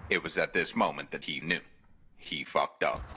It was at this moment that he knew. He fucked up.